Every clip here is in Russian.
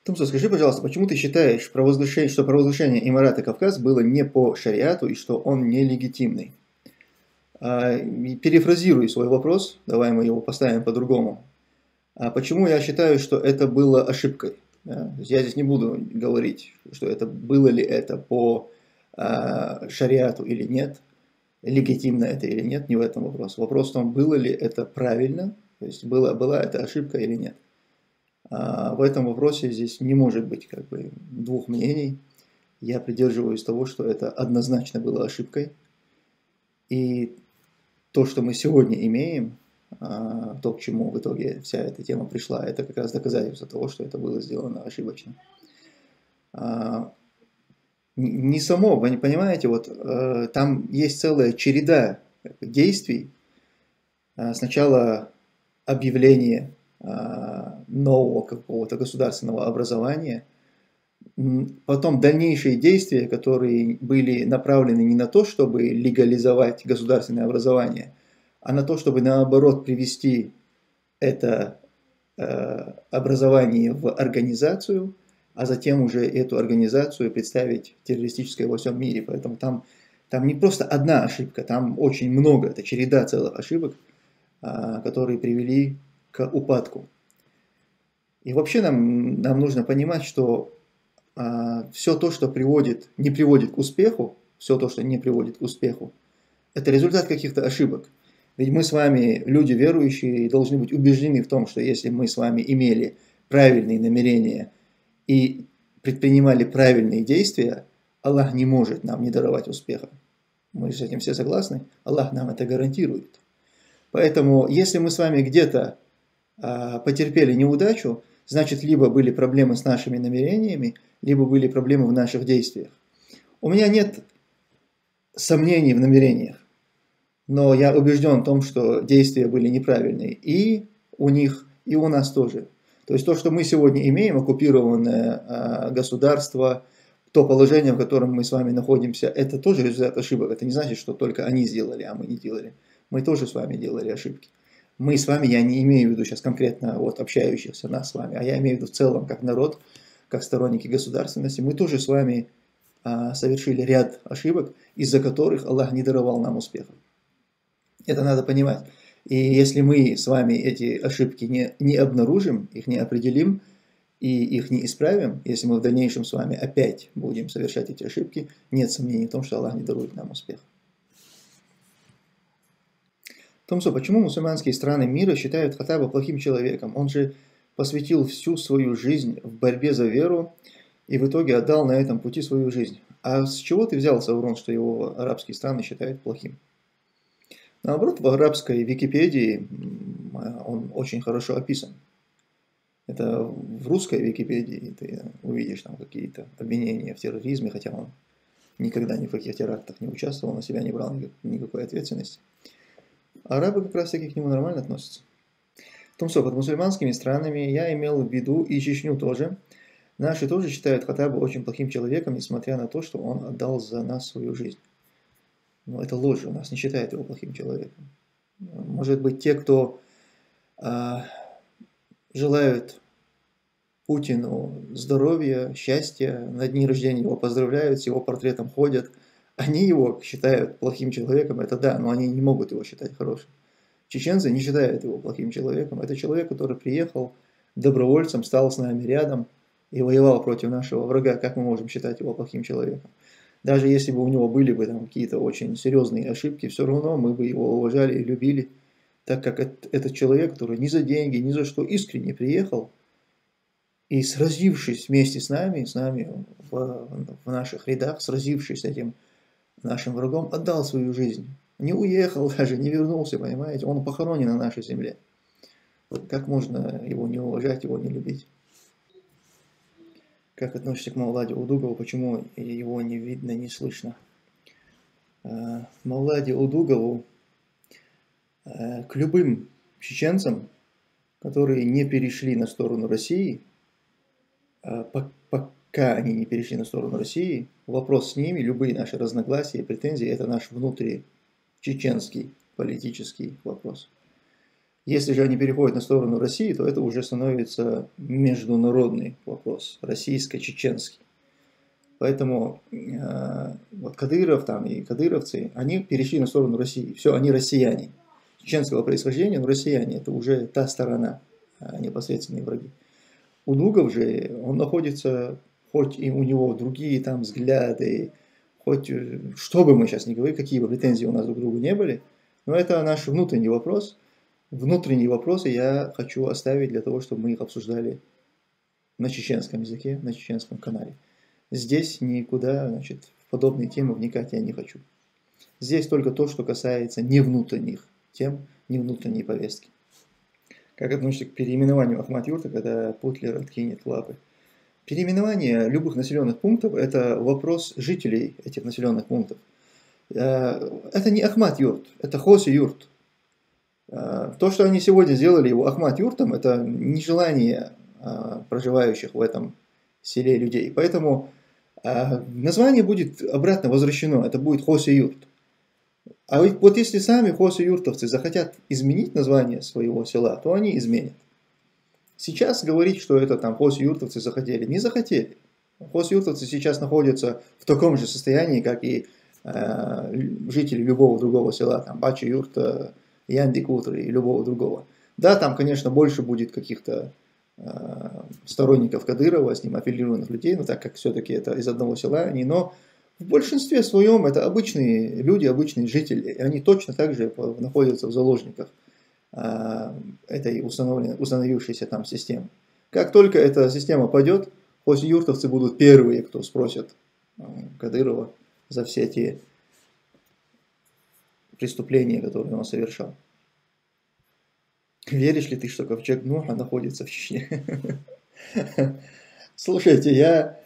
Тумсо, скажи, пожалуйста, почему ты считаешь, что провозглашение Эмирата Кавказ было не по шариату и что он нелегитимный? Перефразируй свой вопрос, давай мы его поставим по-другому. Почему я считаю, что это было ошибкой? Да? То есть я здесь не буду говорить, что это было ли это по шариату или нет, легитимно это или нет, не в этом вопрос. Вопрос в том, было ли это правильно, то есть была это ошибка или нет. В этом вопросе здесь не может быть как бы двух мнений. Я придерживаюсь того, что это однозначно было ошибкой. И то, что мы сегодня имеем, то, к чему в итоге вся эта тема пришла, это как раз доказательство того, что это было сделано ошибочно. Не само, вы не понимаете, вот там есть целая череда действий. Сначала объявление нового какого-то государственного образования, потом дальнейшие действия, которые были направлены не на то, чтобы легализовать государственное образование, а на то, чтобы наоборот привести это образование в организацию, а затем уже эту организацию представить террористической во всем мире. Поэтому там не просто одна ошибка, там очень много, это череда целых ошибок, которые привели к упадку. И вообще нам нужно понимать, что все то, что не приводит к успеху, все то, что не приводит к успеху, это результат каких-то ошибок. Ведь мы с вами, люди верующие, должны быть убеждены в том, что если мы с вами имели правильные намерения и предпринимали правильные действия, Аллах не может нам не даровать успеха. Мы с этим все согласны? Аллах нам это гарантирует. Поэтому, если мы с вами где-то потерпели неудачу, значит, либо были проблемы с нашими намерениями, либо были проблемы в наших действиях. У меня нет сомнений в намерениях, но я убежден в том, что действия были неправильные и у них, и у нас тоже. То есть то, что мы сегодня имеем, оккупированное государство, то положение, в котором мы с вами находимся, это тоже результат ошибок. Это не значит, что только они сделали, а мы не делали. Мы тоже с вами делали ошибки. Мы с вами, я не имею в виду сейчас конкретно вот общающихся нас с вами, а я имею в виду в целом как народ, как сторонники государственности, мы тоже с вами совершили ряд ошибок, из-за которых Аллах не даровал нам успеха. Это надо понимать. И если мы с вами эти ошибки не обнаружим, их не определим и их не исправим, если мы в дальнейшем с вами опять будем совершать эти ошибки, нет сомнений в том, что Аллах не дарует нам успех. Томсо, почему мусульманские страны мира считают Хаттаба плохим человеком? Он же посвятил всю свою жизнь в борьбе за веру и в итоге отдал на этом пути свою жизнь. А с чего ты взял, Саурон, что его арабские страны считают плохим? Наоборот, в арабской Википедии он очень хорошо описан. Это в русской Википедии ты увидишь там какие-то обвинения в терроризме, хотя он никогда ни в каких терактах не участвовал, на себя не брал никакой ответственности. Арабы как раз таки к нему нормально относятся. Томсо, под мусульманскими странами я имел в виду и Чечню тоже. Наши тоже считают Хаттаба очень плохим человеком, несмотря на то, что он отдал за нас свою жизнь. Но это ложь, у нас не считают его плохим человеком. Может быть, те, кто желают Путину здоровья, счастья, на дни рождения его поздравляют, с его портретом ходят, они его считают плохим человеком, это да, но они не могут его считать хорошим. Чеченцы не считают его плохим человеком. Это человек, который приехал добровольцем, стал с нами рядом и воевал против нашего врага. Как мы можем считать его плохим человеком? Даже если бы у него были бы там какие-то очень серьезные ошибки, все равно мы бы его уважали и любили, так как этот человек, который ни за деньги, ни за что искренне приехал, и сразившись вместе с нами в наших рядах, сразившись с этим нашим врагом, отдал свою жизнь. Не уехал даже, не вернулся, понимаете? Он похоронен на нашей земле. Как можно его не уважать, его не любить? Как относишься к Мавладе Удугову? Почему его не видно, не слышно? Мавладе Удугову к любым чеченцам, которые не перешли на сторону России, пока они не перешли на сторону России, вопрос с ними, любые наши разногласия, претензии, это наш внутричеченский политический вопрос. Если же они переходят на сторону России, то это уже становится международный вопрос, российско-чеченский. Поэтому вот Кадыров там и кадыровцы, они перешли на сторону России. Все, они россияне. Чеченского происхождения, но россияне. Это уже та сторона, непосредственные враги. У Дугов же, он находится, хоть и у него другие там взгляды, хоть что бы мы сейчас ни говорили, какие бы претензии у нас друг к другу не были, но это наш внутренний вопрос. Внутренние вопросы я хочу оставить для того, чтобы мы их обсуждали на чеченском языке, на чеченском канале. Здесь никуда, значит, в подобные темы вникать я не хочу. Здесь только то, что касается не внутренних тем, не внутренней повестки. Как относится к переименованию Ахмат-Юрта, когда Путлер откинет лапы? Переименование любых населенных пунктов – это вопрос жителей этих населенных пунктов. Это не Ахмат-Юрт, это Хоси-Юрт. То, что они сегодня сделали его Ахмат-Юртом, это нежелание проживающих в этом селе людей. Поэтому название будет обратно возвращено, это будет Хоси-Юрт. А вот если сами хоси-юртовцы захотят изменить название своего села, то они изменят. Сейчас говорить, что это там хоси-юртовцы захотели, не захотели. Хоси-юртовцы сейчас находятся в таком же состоянии, как и жители любого другого села, там Бачи-Юрта, Янди-Кутра и любого другого. Да, там, конечно, больше будет каких-то сторонников Кадырова, с ним аффилированных людей, но так как все-таки это из одного села они, но в большинстве своем это обычные люди, обычные жители, и они точно так же находятся в заложниках этой установившейся там системы. Как только эта система падет, хоси-юртовцы будут первые, кто спросят Кадырова за все те преступления, которые он совершал. Веришь ли ты, что ковчег Нуха находится в Чечне? Слушайте, я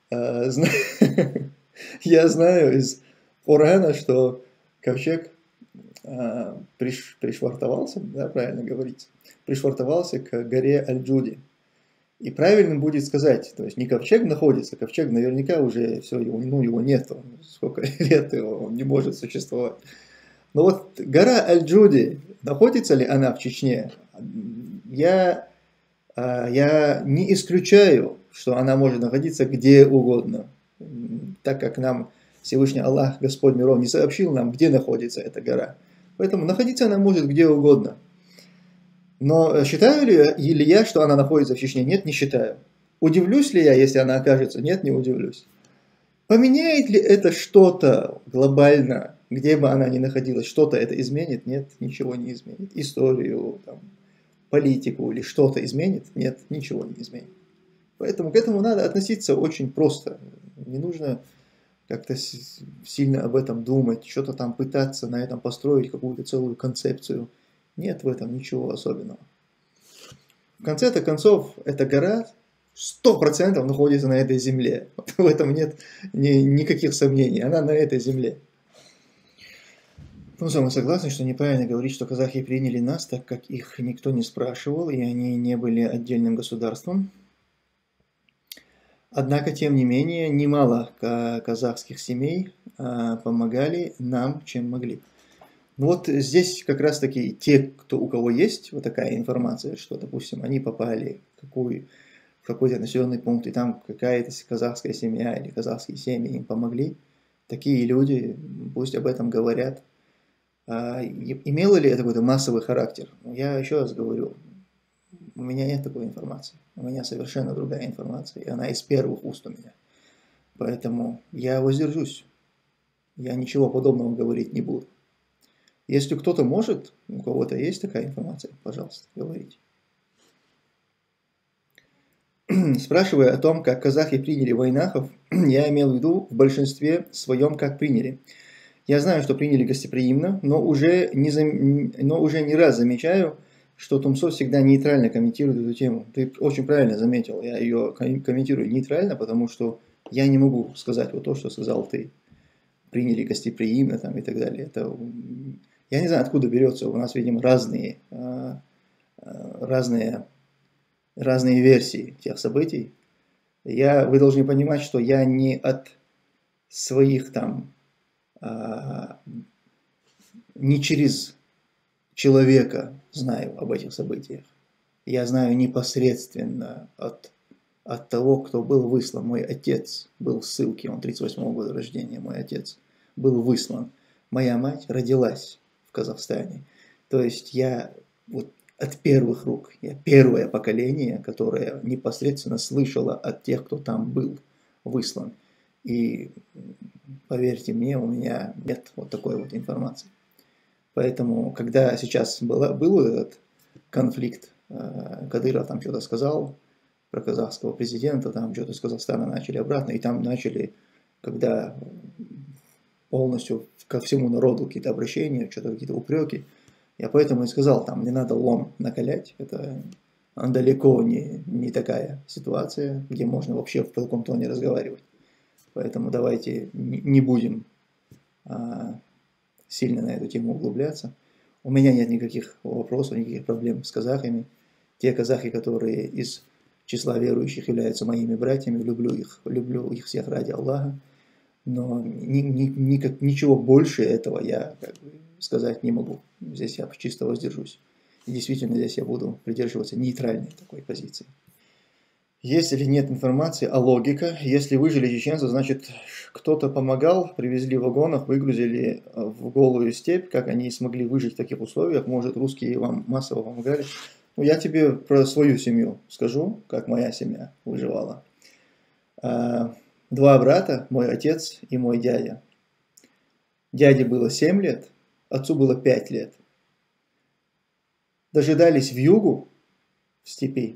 знаю из Корана, что ковчег пришвартовался, да, правильно говорить, пришвартовался к горе Аль-Джуди. И правильно будет сказать, то есть не ковчег находится, ковчег наверняка уже все, его нет, сколько лет он не может существовать. Но вот гора Аль-Джуди, находится ли она в Чечне? Я не исключаю, что она может находиться где угодно, так как нам Всевышний Аллах, Господь миров, не сообщил нам, где находится эта гора. Поэтому находиться она может где угодно. Но считаю ли я, что она находится в Чечне? Нет, не считаю. Удивлюсь ли я, если она окажется? Нет, не удивлюсь. Поменяет ли это что-то глобально, где бы она ни находилась? Что-то это изменит? Нет, ничего не изменит. Историю, там, политику или что-то изменит? Нет, ничего не изменит. Поэтому к этому надо относиться очень просто. Не нужно как-то сильно об этом думать, что-то там пытаться на этом построить какую-то целую концепцию. Нет в этом ничего особенного. В конце-то концов, эта гора 100% находится на этой земле. В этом нет никаких сомнений. Она на этой земле. Ну, мы согласны, что неправильно говорить, что казахи приняли нас, так как их никто не спрашивал, и они не были отдельным государством. Однако, тем не менее, немало казахских семей помогали нам, чем могли. Ну вот здесь как раз таки те, у кого есть вот такая информация, что, допустим, они попали в какой-то населенный пункт, и там какая-то казахская семья или казахские семьи им помогли, такие люди пусть об этом говорят. Имело ли это какой-то массовый характер? Я еще раз говорю, у меня нет такой информации. У меня совершенно другая информация, и она из первых уст у меня. Поэтому я воздержусь. Я ничего подобного говорить не буду. Если кто-то может, у кого-то есть такая информация, пожалуйста, говорите. Спрашивая о том, как казахи приняли войнахов, я имел в виду в большинстве своем, как приняли. Я знаю, что приняли гостеприимно, но уже не раз замечаю, что Тумсо всегда нейтрально комментирует эту тему. Ты очень правильно заметил, я ее комментирую нейтрально, потому что я не могу сказать вот то, что сказал ты. Приняли гостеприимно там, и так далее. Я не знаю, откуда берется, у нас, видимо, разные версии тех событий. Вы должны понимать, что я не от своих там, не через человека знаю об этих событиях. Я знаю непосредственно от того, кто был выслан. Мой отец был в ссылке, он 38-го года рождения, мой отец был выслан. Моя мать родилась в Казахстане. То есть я вот от первых рук, я первое поколение, которое непосредственно слышало от тех, кто там был выслан. И поверьте мне, у меня нет вот такой вот информации. Поэтому, когда сейчас был этот конфликт, Кадыров там что-то сказал про казахского президента, там что-то с Казахстана начали обратно, и там начали, когда полностью ко всему народу какие-то обращения, что-то какие-то упреки, я поэтому и сказал, там не надо лом накалять, это далеко не такая ситуация, где можно вообще в таком тоне разговаривать. Поэтому давайте не будем сильно на эту тему углубляться. У меня нет никаких вопросов, никаких проблем с казахами. Те казахи, которые из числа верующих являются моими братьями, люблю их всех ради Аллаха. Но ничего больше этого я сказать не могу. Здесь я чисто воздержусь. И действительно здесь я буду придерживаться нейтральной такой позиции. Есть или нет информации о логике? Если выжили чеченцы, значит кто-то помогал, привезли в вагонах, выгрузили в голую степь. Как они смогли выжить в таких условиях? Может, русские вам массово помогали? Ну, я тебе про свою семью скажу, как моя семья выживала. 2 брата, мой отец и мой дядя. Дяде было 7 лет, отцу было 5 лет. Дожидались вьюгу в степи.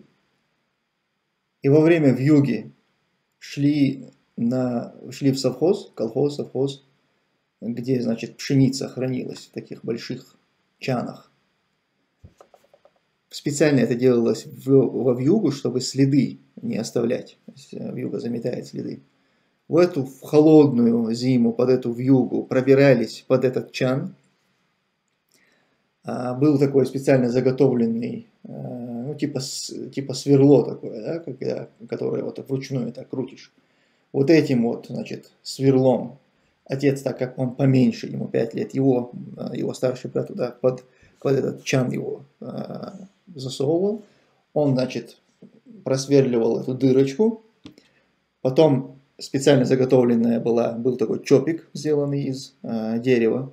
И во время вьюги шли в совхоз, колхоз, совхоз, где, значит, пшеница хранилась в таких больших чанах. Специально это делалось во вьюгу, чтобы следы не оставлять. Вьюга заметает следы. В холодную зиму под эту вьюгу пробирались под этот чан. Был такой специально заготовленный, ну, типа сверло такое, да, которое вот вручную так крутишь. Вот этим вот, значит, сверлом отец, так как он поменьше, ему 5 лет, его старший брат туда под этот чан его засовывал. Он, значит, просверливал эту дырочку. Потом специально заготовленная был такой чопик, сделанный из дерева.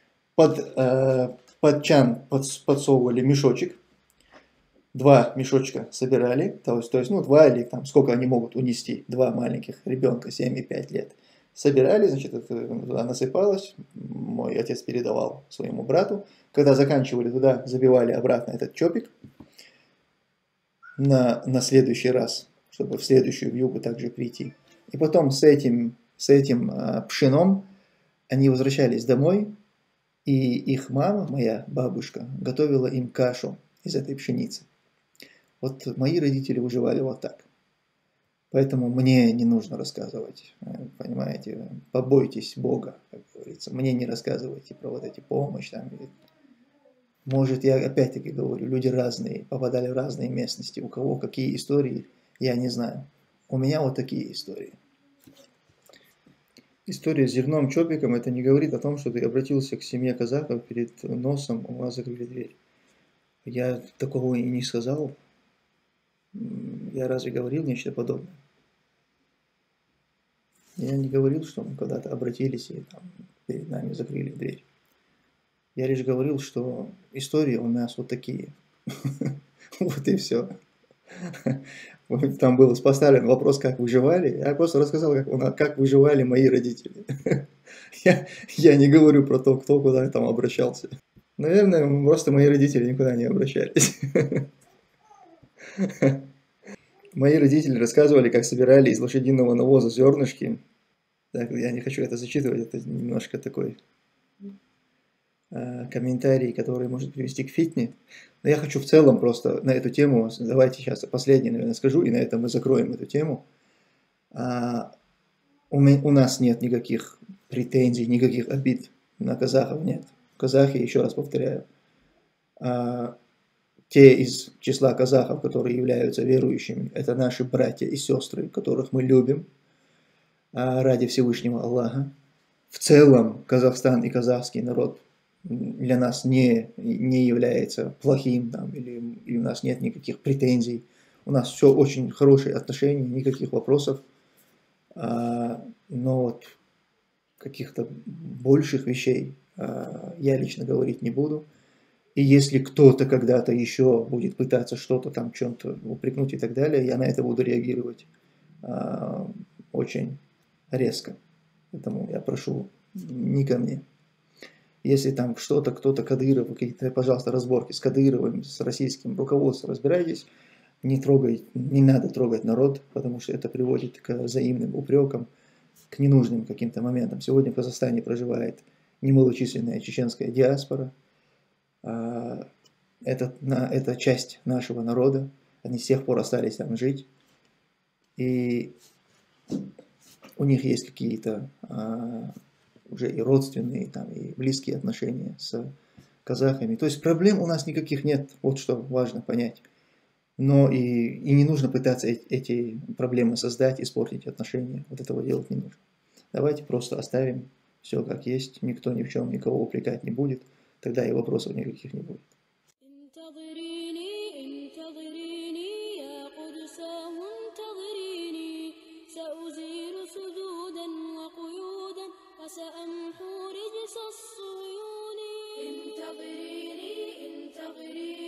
Под чан подсовывали мешочек. 2 мешочка собирали, то есть, ну, 2 или там сколько они могут унести, 2 маленьких ребенка, 7 и 5 лет. Собирали, значит, это туда насыпалось, мой отец передавал своему брату. Когда заканчивали, туда забивали обратно этот чопик на следующий раз, чтобы в следующую вьюгу также прийти. И потом с этим пшеном они возвращались домой, и их мама, моя бабушка, готовила им кашу из этой пшеницы. Вот мои родители выживали вот так. Поэтому мне не нужно рассказывать, понимаете, побойтесь Бога, как говорится. Мне не рассказывайте про вот эти помощи. Там. Может, я опять-таки говорю, люди разные, попадали в разные местности. У кого какие истории, я не знаю. У меня вот такие истории. История с зерном чопиком, это не говорит о том, что ты обратился к семье казахов, перед носом у вас закрыли дверь. Я такого и не сказал. Я разве говорил нечто подобное? Я не говорил, что мы когда-то обратились и там перед нами закрыли дверь. Я лишь говорил, что истории у нас вот такие. Вот и все. Там был поставлен вопрос, как выживали. Я просто рассказал, как выживали мои родители. Я не говорю про то, кто куда там обращался. Наверное, просто мои родители никуда не обращались. Мои родители рассказывали, как собирали из лошадиного навоза зернышки. Так, я не хочу это зачитывать, это немножко такой комментарий, который может привести к фитне. Но я хочу в целом просто на эту тему, давайте сейчас последний, наверное, скажу, и на этом мы закроем эту тему. У нас нет никаких претензий, никаких обид на казахов, нет. Казахи, еще раз повторяю, те из числа казахов, которые являются верующими, это наши братья и сестры, которых мы любим ради Всевышнего Аллаха. В целом Казахстан и казахский народ для нас не является плохим, там, или у нас нет никаких претензий. У нас все очень хорошие отношения, никаких вопросов. Но вот каких-то больших вещей я лично говорить не буду. И если кто-то когда-то еще будет пытаться что-то там, чем-то упрекнуть и так далее, я на это буду реагировать очень резко. Поэтому я прошу, не ко мне. Если там что-то, кто-то Кадыров, какие-то, пожалуйста, разборки с Кадыровым, с российским руководством, разбирайтесь, не трогай, не надо трогать народ, потому что это приводит к взаимным упрекам, к ненужным каким-то моментам. Сегодня в Казахстане проживает немалочисленная чеченская диаспора. Это часть нашего народа. Они с тех пор остались там жить. И у них есть какие-то уже и родственные, там, и близкие отношения с казахами. То есть проблем у нас никаких нет. Вот что важно понять. Но и не нужно пытаться эти проблемы создать, испортить отношения. Вот этого делать не нужно. Давайте просто оставим все как есть. Никто ни в чем никого упрекать не будет. Тогда и вопросов никаких не будет. سأمحو رجس الصهيون انتظريني انتظريني